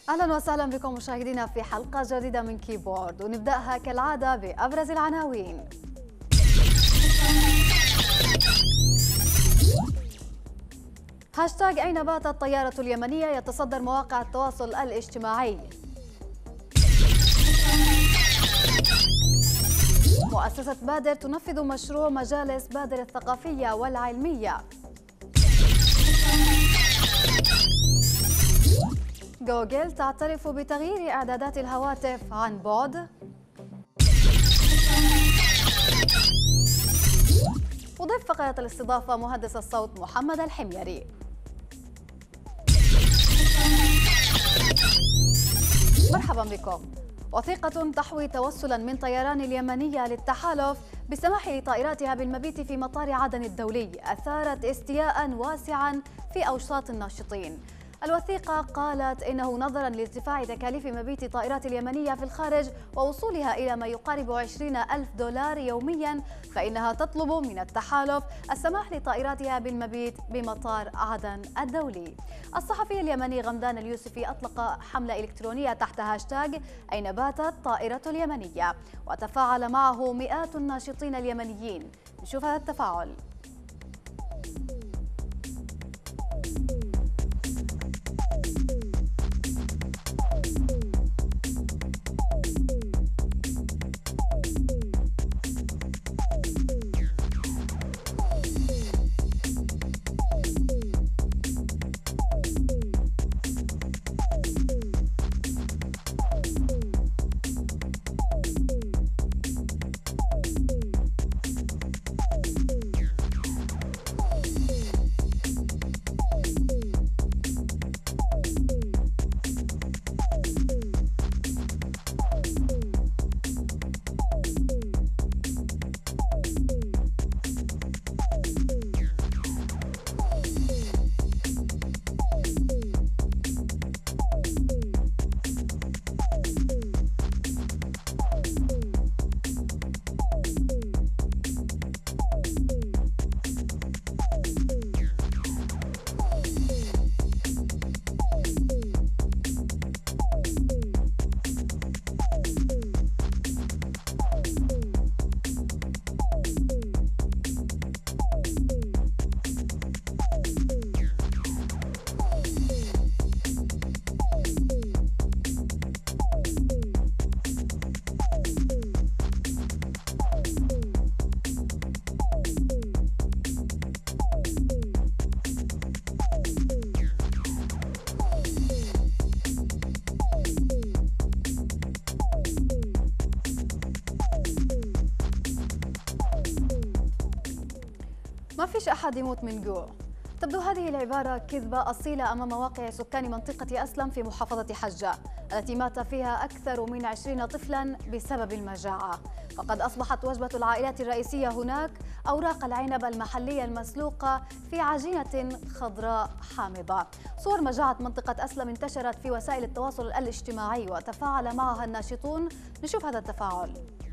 أهلا وسهلا بكم مشاهدينا في حلقة جديدة من كيبورد، ونبدأها كالعادة بأبرز العناوين. هاشتاج أين باتت الطيارة اليمنية يتصدر مواقع التواصل الاجتماعي. مؤسسة بادر تنفذ مشروع مجالس بادر الثقافية والعلمية. جوجل تعترف بتغيير إعدادات الهواتف عن بعد. وضيف فقرة الاستضافة مهندس الصوت محمد الحميري. مرحبا بكم. وثيقة تحوي توسلا من طيران اليمنية للتحالف بالسماح لطائراتها بالمبيت في مطار عدن الدولي أثارت استياء واسعا في أوساط الناشطين. الوثيقة قالت إنه نظرا لارتفاع تكاليف مبيت طائرات اليمنية في الخارج ووصولها إلى ما يقارب 20,000 دولار يوميا، فإنها تطلب من التحالف السماح لطائراتها بالمبيت بمطار عدن الدولي. الصحفي اليمني غمدان اليوسفي أطلق حملة إلكترونية تحت هاشتاج أين باتت طائرة اليمنية، وتفاعل معه مئات الناشطين اليمنيين. نشوف هذا التفاعل. ما فيش أحد يموت من جوع. تبدو هذه العبارة كذبة أصيلة أمام واقع سكان منطقة أسلم في محافظة حجة التي مات فيها أكثر من 20 طفلا بسبب المجاعة. فقد أصبحت وجبة العائلات الرئيسية هناك أوراق العنب المحلية المسلوقة في عجينة خضراء حامضة. صور مجاعة منطقة أسلم انتشرت في وسائل التواصل الاجتماعي وتفاعل معها الناشطون. نشوف هذا التفاعل.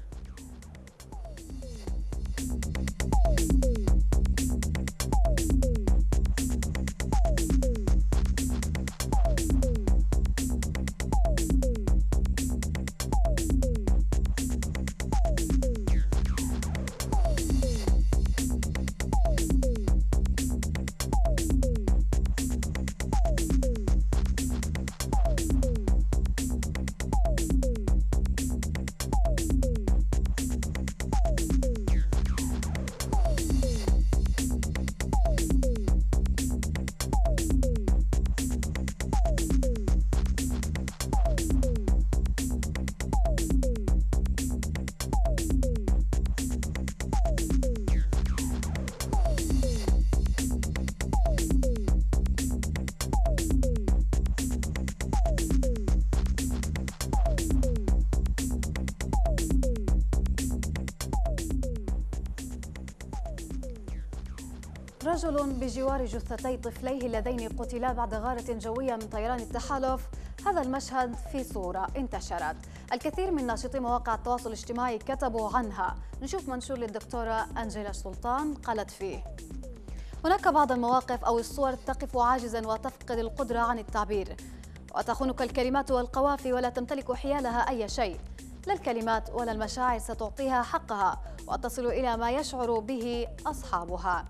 رجل بجوار جثتي طفليه اللذين قتلا بعد غارة جوية من طيران التحالف. هذا المشهد في صورة انتشرت. الكثير من ناشطي مواقع التواصل الاجتماعي كتبوا عنها. نشوف منشور للدكتورة أنجيلا سلطان قالت فيه: هناك بعض المواقف أو الصور تقف عاجزا وتفقد القدرة عن التعبير، وتخونك الكلمات والقوافي ولا تمتلك حيالها أي شيء. لا الكلمات ولا المشاعر ستعطيها حقها وتصل إلى ما يشعر به أصحابها.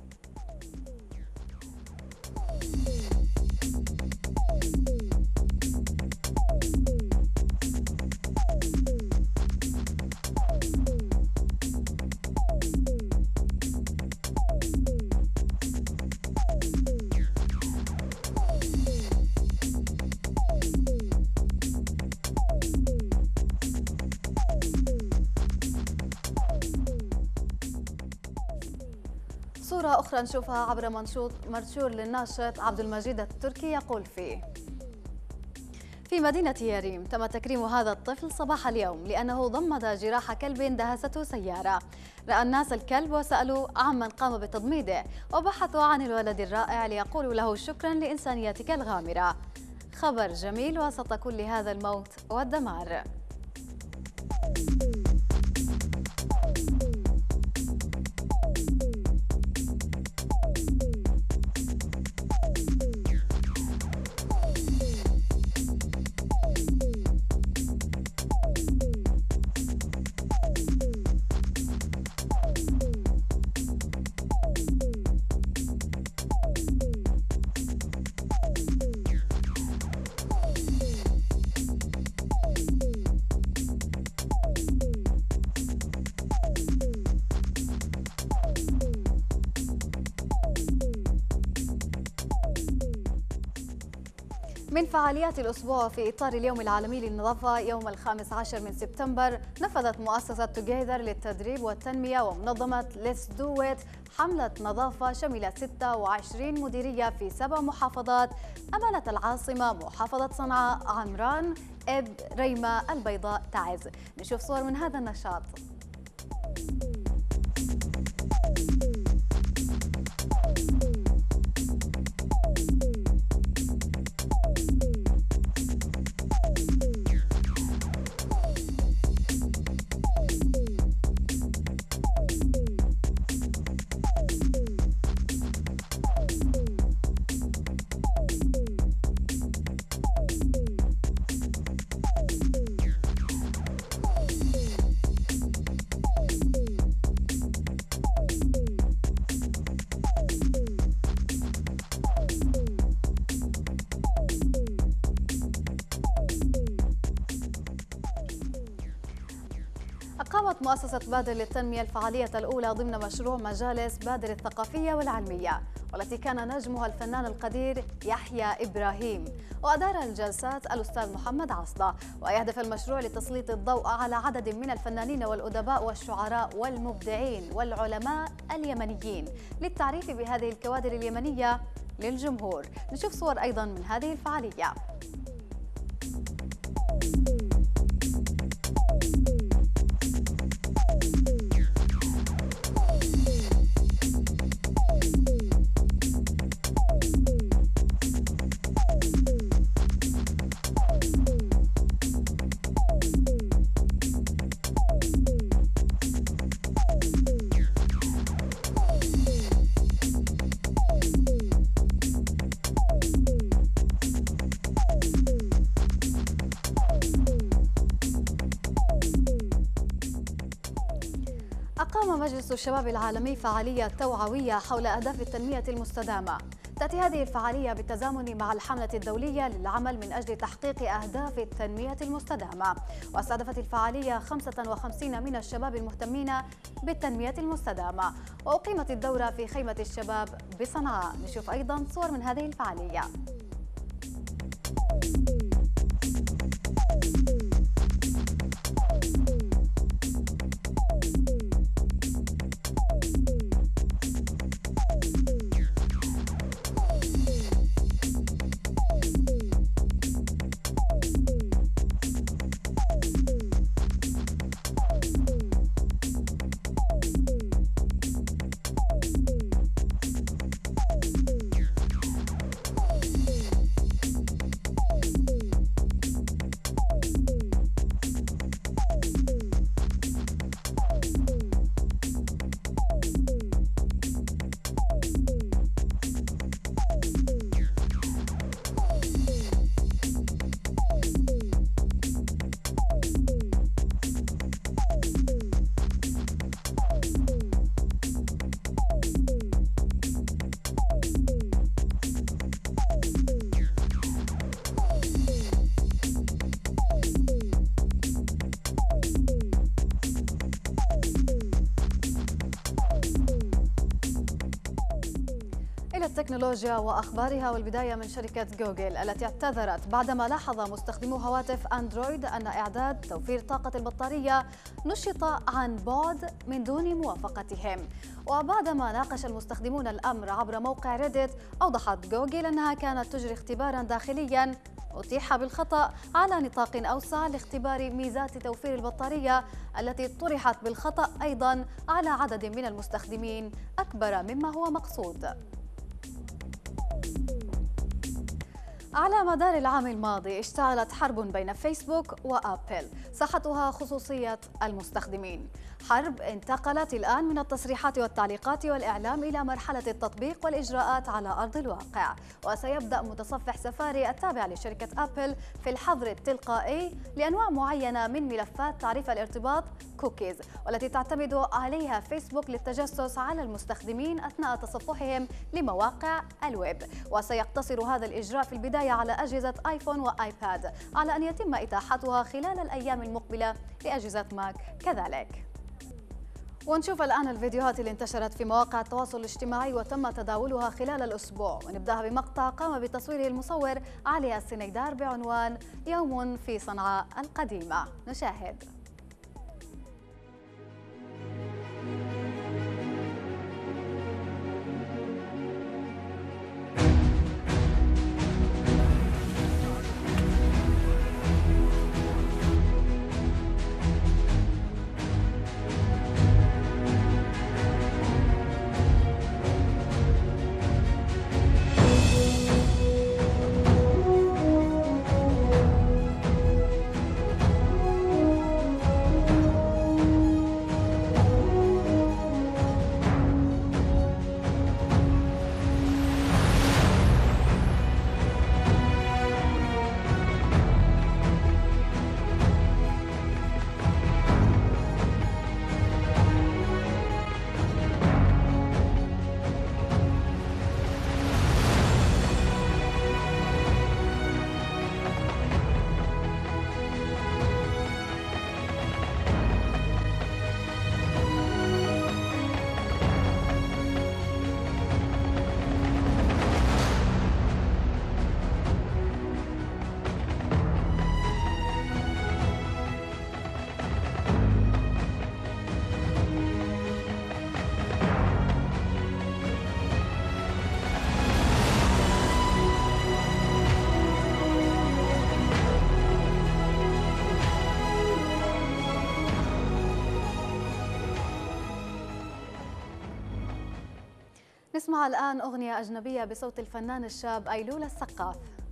صورة أخرى نشوفها عبر منشور للناشط عبد المجيد التركي يقول فيه: في مدينة يريم تم تكريم هذا الطفل صباح اليوم لأنه ضمد جراح كلب دهسته سيارة. رأى الناس الكلب وسألوا عمن قام بتضميده وبحثوا عن الولد الرائع ليقولوا له شكرا لإنسانيتك الغامرة. خبر جميل وسط كل هذا الموت والدمار. من فعاليات الأسبوع في إطار اليوم العالمي للنظافة يوم 15 من سبتمبر، نفذت مؤسسة توجيذر للتدريب والتنمية ومنظمة Let's Do It حملة نظافة شملت 26 مديرية في 7 محافظات أمانة العاصمة، محافظة صنعاء، عمران، إب، ريمة، البيضاء، تعز. نشوف صور من هذا النشاط. أقامت مؤسسة بادر للتنمية الفعالية الأولى ضمن مشروع مجالس بادر الثقافية والعلمية، والتي كان نجمها الفنان القدير يحيى إبراهيم، وأدار الجلسات الأستاذ محمد عصلة. ويهدف المشروع لتسليط الضوء على عدد من الفنانين والأدباء والشعراء والمبدعين والعلماء اليمنيين للتعريف بهذه الكوادر اليمنية للجمهور. نشوف صور أيضا من هذه الفعالية. أقام مجلس الشباب العالمي فعالية توعوية حول أهداف التنمية المستدامة. تأتي هذه الفعالية بالتزامن مع الحملة الدولية للعمل من أجل تحقيق أهداف التنمية المستدامة، واستهدفت الفعالية 55 من الشباب المهتمين بالتنمية المستدامة، وأقيمت الدورة في خيمة الشباب بصنعاء. نشوف أيضا صور من هذه الفعالية. إلى التكنولوجيا وأخبارها، والبداية من شركة جوجل التي اعتذرت بعدما لاحظ مستخدمو هواتف أندرويد أن إعداد توفير طاقة البطارية نشط عن بعد من دون موافقتهم. وبعدما ناقش المستخدمون الأمر عبر موقع ريديت، أوضحت جوجل أنها كانت تجري اختبارا داخليا أتيح بالخطأ على نطاق أوسع لاختبار ميزات توفير البطارية التي طرحت بالخطأ أيضا على عدد من المستخدمين أكبر مما هو مقصود. على مدار العام الماضي اشتعلت حرب بين فيسبوك وآبل ساحتها خصوصية المستخدمين، حرب انتقلت الآن من التصريحات والتعليقات والإعلام إلى مرحلة التطبيق والإجراءات على أرض الواقع. وسيبدأ متصفح سفاري التابع لشركة آبل في الحظر التلقائي لأنواع معينة من ملفات تعريف الارتباط كوكيز، والتي تعتمد عليها فيسبوك للتجسس على المستخدمين أثناء تصفحهم لمواقع الويب. وسيقتصر هذا الإجراء في البداية على أجهزة آيفون وآيباد، على أن يتم إتاحتها خلال الأيام المقبلة لأجهزة ماك كذلك. ونشوف الآن الفيديوهات اللي انتشرت في مواقع التواصل الاجتماعي وتم تداولها خلال الأسبوع، ونبدأها بمقطع قام بتصويره المصور علي السنيدار بعنوان يوم في صنعاء القديمة. نشاهد. نسمع الآن أغنية أجنبية بصوت الفنان الشاب أيلول السقاف.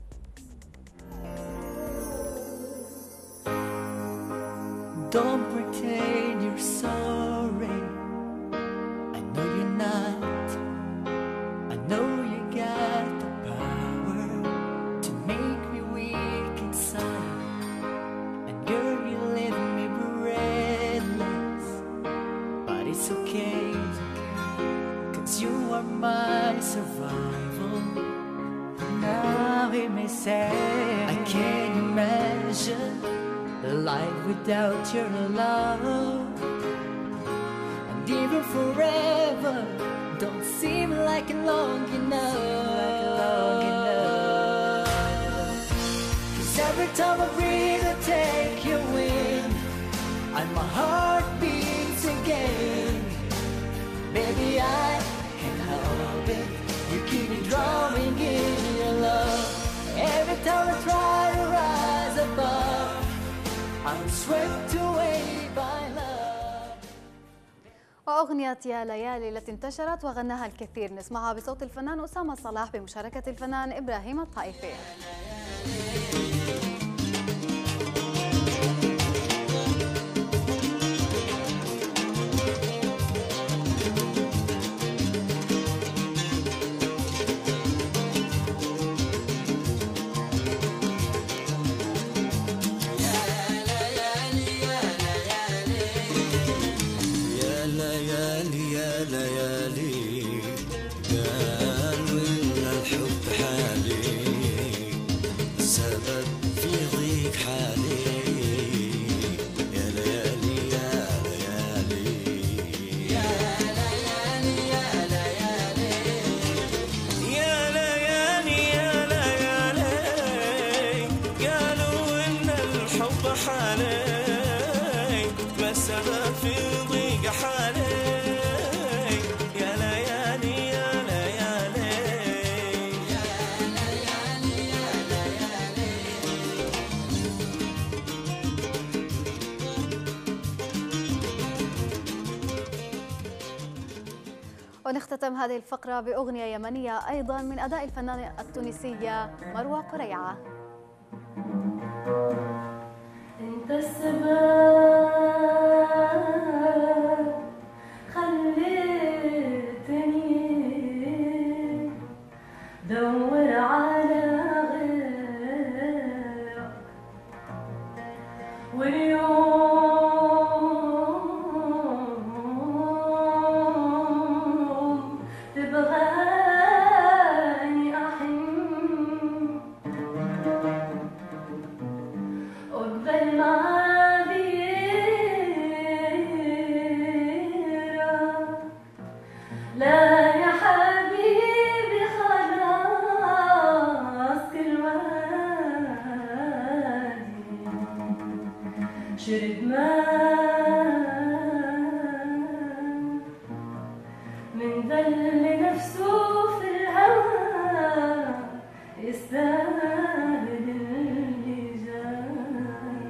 Don't pretend you're sorry. I know you're not. I know you got the power to make me weak inside. And girl, you leave me breathless, but it's okay. You are my survival. Now hear me say, I can't imagine a life without your love. And even forever don't seem like long enough. 'Cause every time I breathe I take you in, and my heart beats again. Baby, I can't help it. You keep me drowning in your love. Every time I try to rise above, I'm swept away by love. وأغنية يا ليالي التي انتشرت وغناها الكثير نسمعها بصوت الفنان أسامة صلاح بمشاركة الفنان إبراهيم الطائفي. ليالي قالوا إن الحب حالي ونختتم هذه الفقرة بأغنية يمنية أيضا من أداء الفنانة التونسية مروى قريعة. انت السبب خليتني دور على غيرك، واليوم تبغاني أحن وقبل ما غيرك. لا يا حبيبي خلاص كل وادي شرب ماء من ذل نفسه في الهوى يستاهل اللي جاي.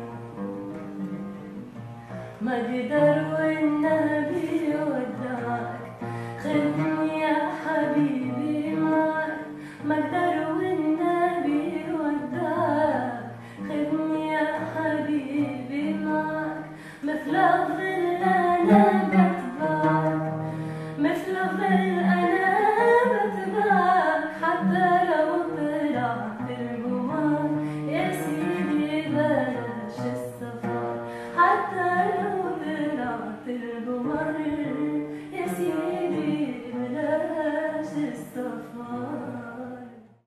ما قدر والنبي وداك خدني يا حبيبي معك. ما قدر والنبي وداك خدني يا حبيبي معك. مثل الظل أنا بتبعك، مثل الظل أنا بتبعك، حتى لو طلعت القمر يا سيدي بلاش السفر. حتى لو طلعت القمر يا سيدي بلاش السفر.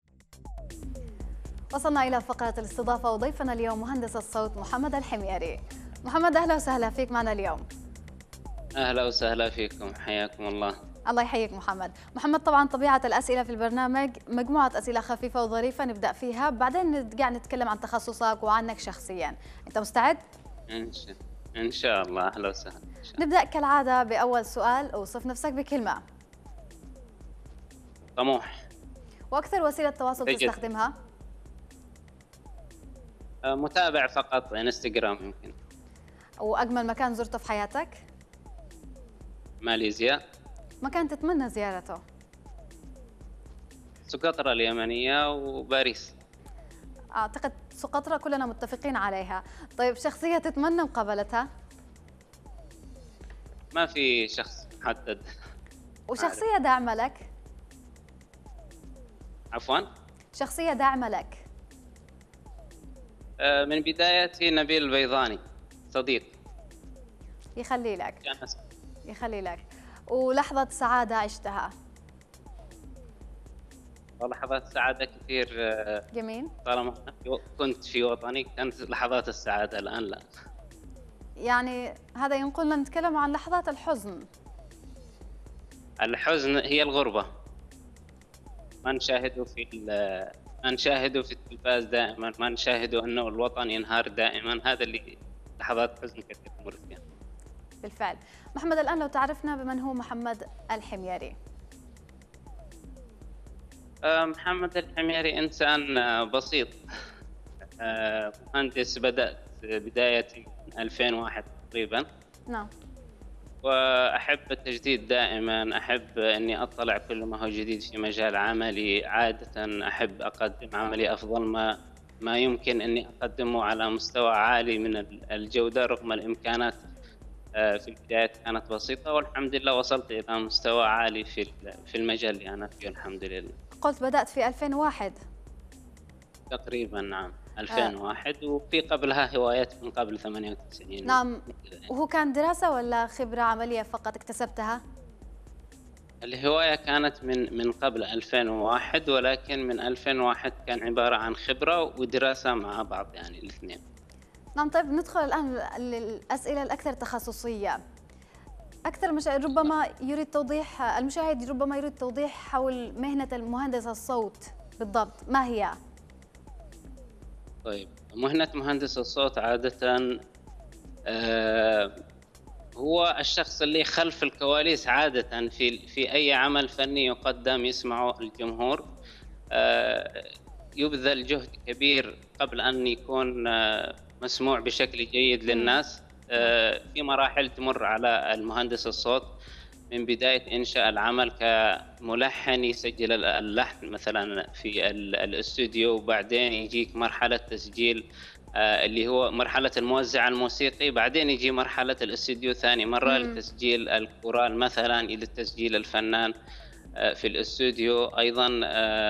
وصلنا إلى فقرة الاستضافة وضيفنا اليوم مهندس الصوت محمد الحميري. محمد أهلا وسهلا فيك معنا اليوم. أهلا وسهلا فيكم، حياكم الله. الله يحييك محمد. محمد طبعا طبيعة الأسئلة في البرنامج مجموعة أسئلة خفيفة وظريفة نبدأ فيها، بعدين نرجع نتكلم عن تخصصك وعنك شخصيا. أنت مستعد؟ إن شاء الله. أهلا وسهلا. نبدأ كالعادة بأول سؤال، أوصف نفسك بكلمة. طموح. وأكثر وسيلة تواصل تستخدمها؟ متابع فقط، انستغرام يمكن. وأجمل مكان زرته في حياتك؟ ماليزيا. مكان تتمنى زيارته؟ سقطرى اليمنية وباريس. أعتقد سقطرى كلنا متفقين عليها. طيب شخصية تتمنى مقابلتها؟ ما في شخص محدد. وشخصية داعمة لك؟ عفوا؟ شخصية داعمة لك؟ من بدايتي نبيل البيضاني، صديق. يخلي لك. يخلي لك. ولحظة سعادة عشتها؟ لحظات سعادة كثير. جميل. طالما كنت في وطني كانت لحظات السعادة، الآن لا. يعني هذا ينقلنا نتكلم عن لحظات الحزن. الحزن هي الغربة. ما نشاهده في التلفاز دائما، ما نشاهده أنه الوطن ينهار دائما. هذا اللي لحظات حزن كثير تمر فيها. بالفعل. محمد الآن لو تعرفنا بمن هو محمد الحميري. محمد الحميري إنسان بسيط، مهندس. بدأت بدايتي من 2001 تقريبا. نعم. وأحب التجديد دائما، أحب أني أطلع كل ما هو جديد في مجال عملي. عادة أحب أقدم عملي أفضل ما يمكن أني أقدمه على مستوى عالي من الجودة، رغم الإمكانات في البداية كانت بسيطة، والحمد لله وصلت إلى مستوى عالي في المجال اللي أنا فيه الحمد لله. قلت بدأت في 2001 تقريبا. نعم 2001. وفي قبلها هوايات من قبل 98. نعم. وهو كان دراسة ولا خبرة عملية فقط اكتسبتها؟ الهواية كانت من قبل 2001، ولكن من 2001 كان عبارة عن خبرة ودراسة مع بعض، يعني الاثنين. نعم. طيب ندخل الآن للأسئلة الأكثر تخصصية. ربما يريد توضيح المشاهد، ربما يريد توضيح حول مهنة المهندس الصوت بالضبط، ما هي؟ طيب، مهنة مهندس الصوت عادة هو الشخص اللي خلف الكواليس. عادة في أي عمل فني يقدم يسمعه الجمهور، يبذل جهد كبير قبل أن يكون مسموع بشكل جيد للناس. في مراحل تمر على المهندس الصوت. من بداية إنشاء العمل كملحن يسجل اللحن مثلا في الاستوديو، وبعدين يجيك مرحلة تسجيل اللي هو مرحلة الموزع الموسيقي، بعدين يجي مرحلة الاستوديو ثاني مرة لتسجيل الكورال مثلا، إلى تسجيل الفنان في الاستوديو أيضا.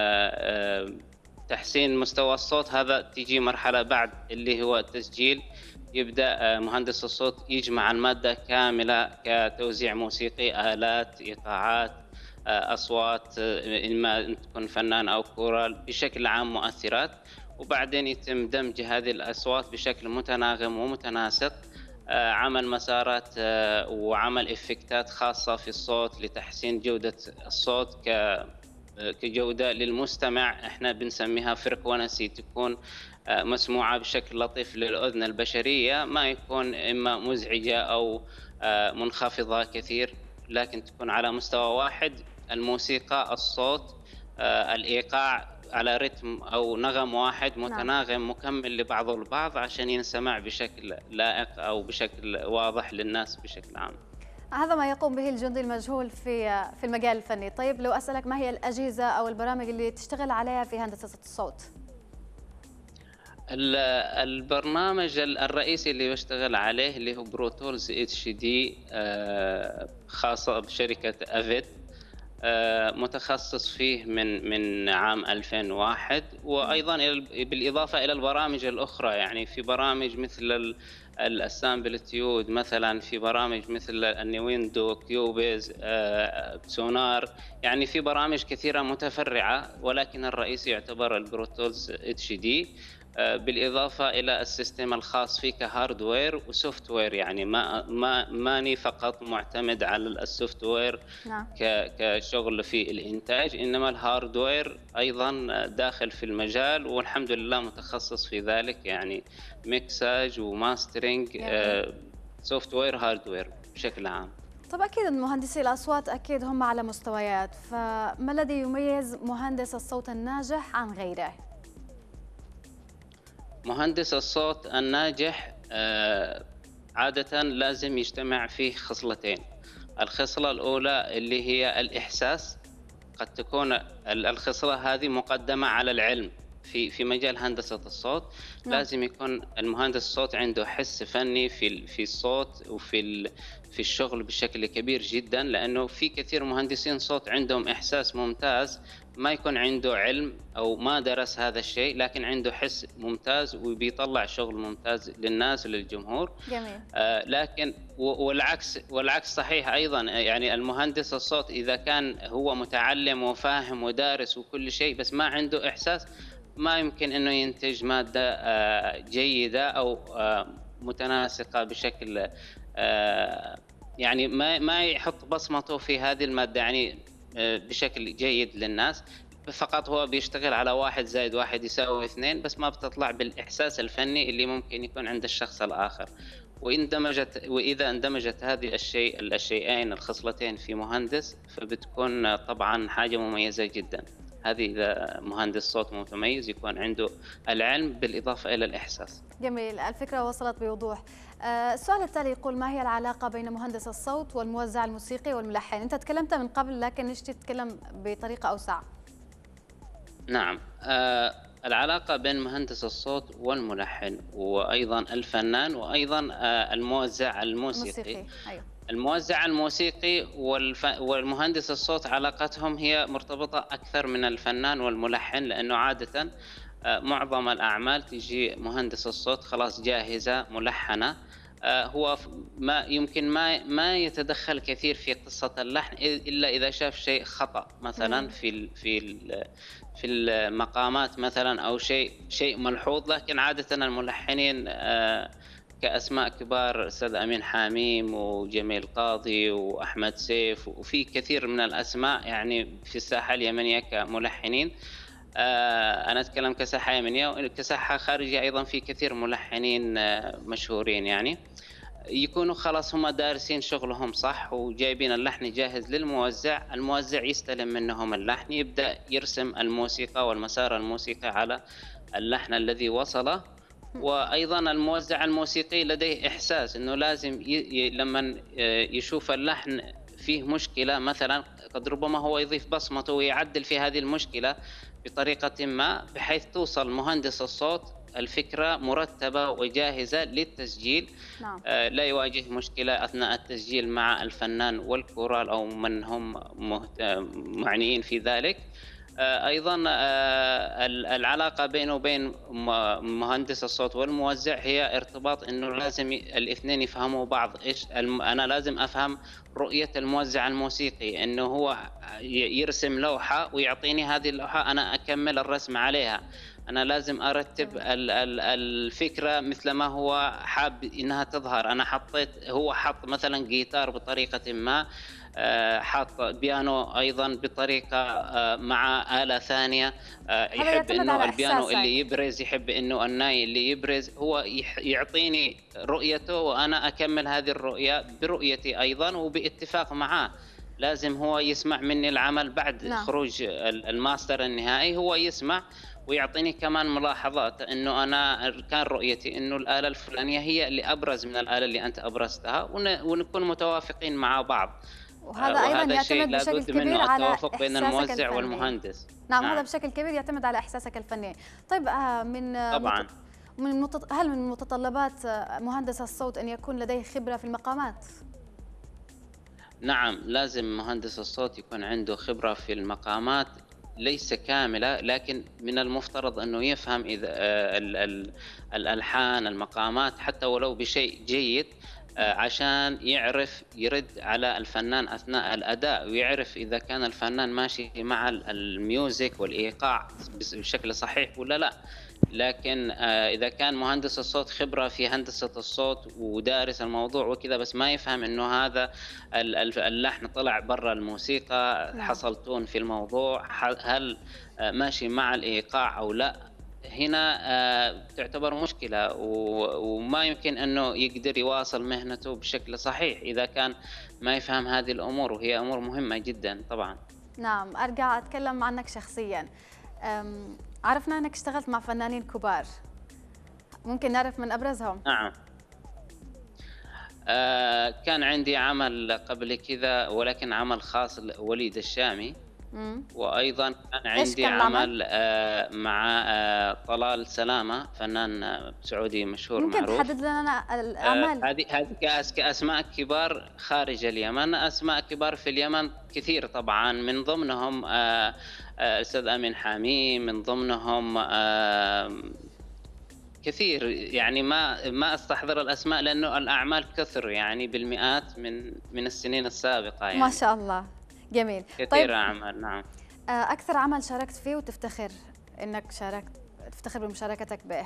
تحسين مستوى الصوت هذا تيجي مرحلة بعد اللي هو التسجيل، يبدأ مهندس الصوت يجمع المادة كاملة كتوزيع موسيقي، آلات، إيقاعات، أصوات، إما تكون فنان أو كورال، بشكل عام مؤثرات، وبعدين يتم دمج هذه الأصوات بشكل متناغم ومتناسق، عمل مسارات وعمل إفكتات خاصة في الصوت لتحسين جودة الصوت كجودة للمستمع. احنا بنسميها فريكونسي، تكون مسموعة بشكل لطيف للأذن البشرية، ما يكون إما مزعجة أو منخفضة كثير، لكن تكون على مستوى واحد. الموسيقى، الصوت، الإيقاع على رتم أو نغم واحد متناغم مكمل لبعض البعض، عشان ينسمع بشكل لائق أو بشكل واضح للناس بشكل عام. هذا ما يقوم به الجندي المجهول في المجال الفني. طيب لو أسألك، ما هي الأجهزة أو البرامج اللي تشتغل عليها في هندسة الصوت؟ البرنامج الرئيسي اللي بشتغل عليه اللي هو بروتولز HD، خاصة بشركة أفيد، متخصص فيه من عام 2001، وأيضا بالإضافة إلى البرامج الأخرى. يعني في برامج مثل الأسامبلتيود مثلا، في برامج مثل النيويندو، كيوبيز، سونار، يعني في برامج كثيرة متفرعة، ولكن الرئيسي يعتبر البروتولز HD، بالإضافة إلى السيستم الخاص فيه كهاردوير وسوفت وير. يعني ماني فقط معتمد على السوفت وير كشغل في الإنتاج، إنما الهاردوير أيضا داخل في المجال، والحمد لله متخصص في ذلك، يعني ميكساج وماسترينج، سوفت وير، هاردوير بشكل عام. طب أكيد مهندسي الأصوات أكيد هم على مستويات، فما الذي يميز مهندس الصوت الناجح عن غيره؟ مهندس الصوت الناجح عادة لازم يجتمع فيه خصلتين. الخصلة الأولى اللي هي الإحساس، قد تكون الخصلة هذه مقدمة على العلم. في مجال هندسة الصوت لازم يكون المهندس الصوت عنده حس فني في الصوت وفي الشغل بشكل كبير جدا، لأنه في كثير مهندسين صوت عندهم إحساس ممتاز، ما يكون عنده علم أو ما درس هذا الشيء، لكن عنده حس ممتاز وبيطلع شغل ممتاز للناس وللجمهور. جميل. لكن والعكس صحيح أيضا. يعني المهندس الصوت إذا كان هو متعلم وفاهم ودارس وكل شيء، بس ما عنده إحساس، ما يمكن أنه ينتج مادة جيدة أو متناسقة بشكل، يعني ما يحط بصمته في هذه المادة يعني بشكل جيد للناس. فقط هو بيشتغل على 1+1=2، بس ما بتطلع بالإحساس الفني اللي ممكن يكون عند الشخص الآخر. وإذا اندمجت هذه الشيئين الخصلتين في مهندس، فبتكون طبعا حاجة مميزة جدا. هذه إذا مهندس صوت متميز يكون عنده العلم بالإضافة إلى الإحساس. جميل، الفكرة وصلت بوضوح. السؤال التالي يقول: ما هي العلاقة بين مهندس الصوت والموزع الموسيقي والملحن؟ أنت تكلمت من قبل، لكن نشتي تتكلم بطريقة أوسع. نعم، العلاقة بين مهندس الصوت والملحن وأيضا الفنان وأيضا الموزع الموسيقي. أيوه. الموزع الموسيقي والمهندس الصوت علاقتهم هي مرتبطة أكثر من الفنان والملحن، لأنه عادة معظم الأعمال تجي مهندس الصوت خلاص جاهزة ملحنة، هو ما يتدخل كثير في قصة اللحن إلا إذا شاف شيء خطأ مثلا في المقامات مثلا أو شيء ملحوظ. لكن عادة الملحنين كأسماء كبار، أستاذ أمين حاميم وجميل قاضي وأحمد سيف، وفي كثير من الأسماء يعني في الساحة اليمنية كملحنين. أنا أتكلم كساحة يمنية، وكساحة خارجية أيضا في كثير ملحنين مشهورين، يعني يكونوا خلاص هم دارسين شغلهم صح وجايبين اللحن جاهز للموزع. الموزع يستلم منهم اللحن، يبدأ يرسم الموسيقى والمسار الموسيقى على اللحن الذي وصله. وأيضا الموزع الموسيقي لديه إحساس أنه لازم لما يشوف اللحن فيه مشكلة مثلا، قد ربما هو يضيف بصمته ويعدل في هذه المشكلة بطريقة ما، بحيث توصل مهندس الصوت الفكرة مرتبة وجاهزة للتسجيل. نعم. لا يواجه مشكلة أثناء التسجيل مع الفنان والكورال أو من هم معنيين في ذلك. أيضا العلاقة بينه وبين مهندس الصوت والموزع هي ارتباط أنه لازم الاثنين يفهموا بعض. أنا لازم أفهم رؤية الموزع الموسيقي، أنه هو يرسم لوحة ويعطيني هذه اللوحة أنا أكمل الرسم عليها. أنا لازم أرتب الفكرة مثل ما هو حاب إنها تظهر. أنا هو حط مثلا جيتار بطريقة ما، حط بيانو أيضا بطريقة مع آلة ثانية، يحب إنه البيانو اللي يبرز، يحب إنه الناي اللي يبرز. هو يعطيني رؤيته وأنا أكمل هذه الرؤية برؤيتي أيضا وباتفاق معاه. لازم هو يسمع مني العمل بعد خروج الماستر النهائي، هو يسمع ويعطيني كمان ملاحظات انه انا كان رؤيتي انه الاله الفلانيه هي اللي ابرز من الاله اللي انت ابرزتها، ونكون متوافقين مع بعض. وهذا ايضا يعتمد بشكل كبير على التوافق بين الموزع الفني والمهندس. نعم. هذا بشكل كبير يعتمد على احساسك الفني. طيب طبعا هل من متطلبات مهندس الصوت ان يكون لديه خبره في المقامات؟ نعم، لازم مهندس الصوت يكون عنده خبره في المقامات، ليس كاملة، لكن من المفترض أنه يفهم إذا الألحان، المقامات، حتى ولو بشيء جيد، عشان يعرف يرد على الفنان أثناء الأداء، ويعرف إذا كان الفنان ماشي مع الميوزك والإيقاع بشكل صحيح ولا لا. لكن إذا كان مهندس الصوت خبرة في هندسة الصوت ودارس الموضوع وكذا، بس ما يفهم إنه هذا اللحن طلع برا الموسيقى، حصل تون في الموضوع، هل ماشي مع الإيقاع أو لا، هنا تعتبر مشكلة، وما يمكن أنه يقدر يواصل مهنته بشكل صحيح إذا كان ما يفهم هذه الأمور، وهي أمور مهمة جدا طبعا. نعم. أرجع أتكلم عنك شخصيا. عرفنا أنك اشتغلت مع فنانين كبار، ممكن نعرف من أبرزهم؟ نعم. كان عندي عمل قبل كذا، ولكن عمل خاص لوليد الشامي. وأيضا كان عندي عمل مع طلال سلامة، فنان سعودي مشهور ممكن معروف. تحدد لنا الأعمال؟ هذه كأسماء كبار خارج اليمن. أسماء كبار في اليمن كثير طبعا، من ضمنهم أستاذ أمين حامي، من ضمنهم كثير، يعني ما استحضر الأسماء لأنه الأعمال كثر، يعني بالمئات من السنين السابقة يعني. ما شاء الله، جميل. كثير طيب أعمال. نعم. أكثر عمل شاركت فيه وتفتخر إنك تفتخر بمشاركتك به؟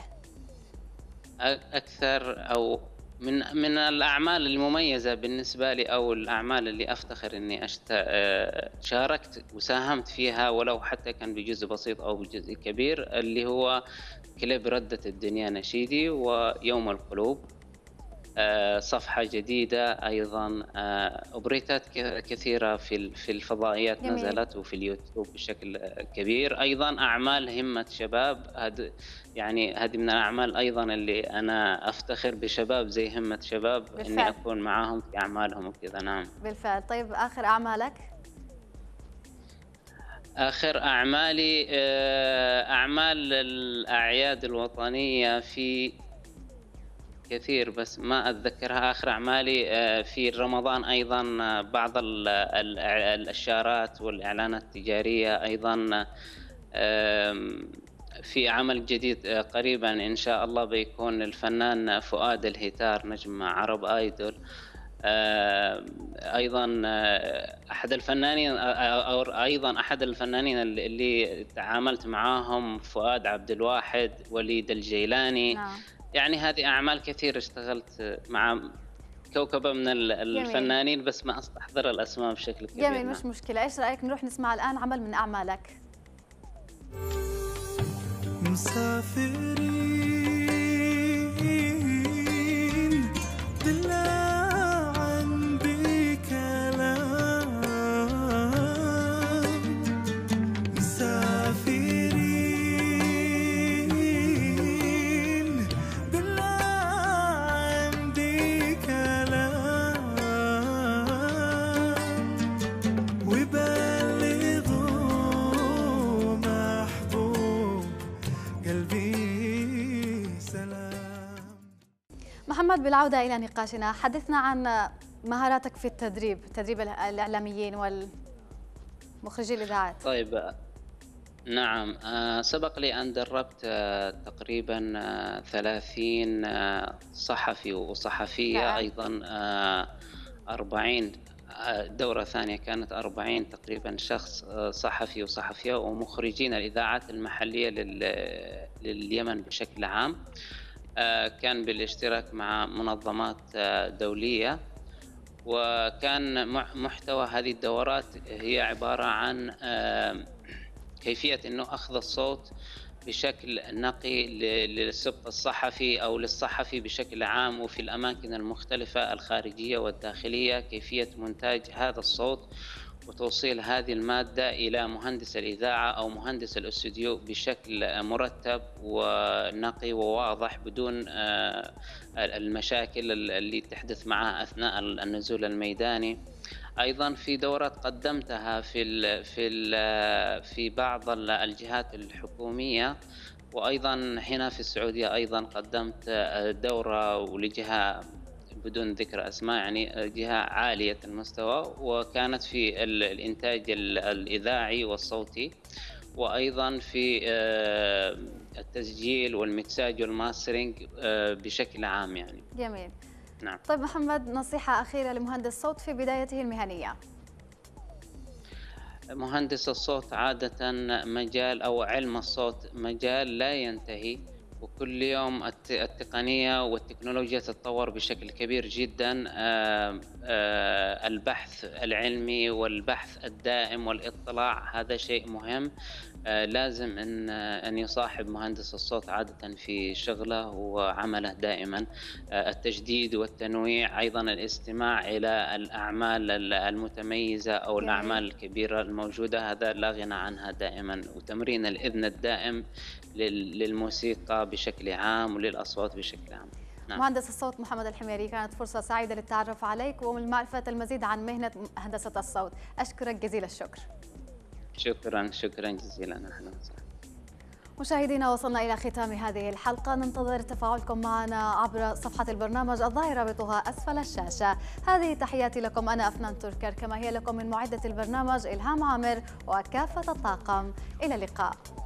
أكثر أو من الأعمال المميزة بالنسبة لي، أو الأعمال اللي أفتخر إني شاركت وساهمت فيها، ولو حتى كان بجزء بسيط أو بجزء كبير، اللي هو كليب ردة الدنيا نشيدي، ويوم القلوب، صفحة جديدة أيضا، أوبريتات كثيرة في الفضائيات. جميل. نزلت وفي اليوتيوب بشكل كبير. أيضا أعمال همة شباب، هذه من الأعمال أيضا اللي أنا أفتخر بشباب زي همة شباب، بالفعل. إني أكون معاهم في أعمالهم وكذا. نعم بالفعل. طيب آخر أعمالك؟ آخر أعمالي أعمال الأعياد الوطنية في كثير، بس ما أتذكرها. آخر أعمالي في رمضان أيضا بعض الإشارات والإعلانات التجارية. أيضا في عمل جديد قريبا إن شاء الله بيكون الفنان فؤاد الهيتار، نجم عرب آيدول. أيضا أحد الفنانين اللي تعاملت معاهم فؤاد عبد الواحد، وليد الجيلاني. نعم. يعني هذه أعمال كثير اشتغلت مع كوكبة من الفنانين. جميل. بس ما أستحضر الأسماء بشكل كبير. جميل. مش مشكلة. إيش رأيك نروح نسمع الآن عمل من أعمالك؟ مسافرين بالله عندي كلام، مسافرين بالله عندي كلام، محمد، بالعودة إلى نقاشنا، حدثنا عن مهاراتك في تدريب الإعلاميين والمخرجي الإذاعات. طيب، نعم، سبق لي أن دربت تقريبا 30 صحفي وصحفية. نعم. أيضا 40 دورة ثانية كانت 40 تقريبا شخص صحفي وصحفية ومخرجين الإذاعات المحلية لليمن بشكل عام. كان بالاشتراك مع منظمات دولية، وكان محتوى هذه الدورات هي عبارة عن كيفية أنه أخذ الصوت بشكل نقي للسبط الصحفي أو للصحفي بشكل عام، وفي الأماكن المختلفة الخارجية والداخلية، كيفية مونتاج هذا الصوت وتوصيل هذه المادة إلى مهندس الإذاعة أو مهندس الاستوديو بشكل مرتب ونقي وواضح بدون المشاكل اللي تحدث معها أثناء النزول الميداني. أيضا في دورات قدمتها في بعض الجهات الحكومية، وأيضا هنا في السعودية أيضا قدمت دورة ولجهة بدون ذكر أسماء، يعني جهة عالية المستوى، وكانت في الإنتاج الإذاعي والصوتي، وأيضا في التسجيل والمكساج والماسترينج بشكل عام يعني. جميل. نعم. طيب محمد، نصيحة أخيرة لمهندس صوت في بدايته المهنية. مهندس الصوت عادة مجال أو علم الصوت مجال لا ينتهي، وكل يوم التقنية والتكنولوجيا تتطور بشكل كبير جدا. البحث العلمي والبحث الدائم والاطلاع هذا شيء مهم. لازم أن يصاحب مهندس الصوت عادة في شغله وعمله دائما التجديد والتنويع، أيضا الاستماع إلى الأعمال المتميزة أو الأعمال الكبيرة الموجودة، هذا لا غنى عنها دائما، وتمرين الإذن الدائم للموسيقى بشكل عام وللأصوات بشكل عام. نعم. مهندس الصوت محمد الحميري، كانت فرصة سعيدة للتعرف عليك ومعرفة المزيد عن مهنة هندسة الصوت. أشكرك جزيل الشكر. شكرا جزيلا. أهلا وسهلا. مشاهدينا، وصلنا إلى ختام هذه الحلقة. ننتظر تفاعلكم معنا عبر صفحة البرنامج الظاهر رابطها أسفل الشاشة. هذه تحياتي لكم أنا أفنان تركر، كما هي لكم من معدة البرنامج إلهام عامر وكافة الطاقم. إلى اللقاء.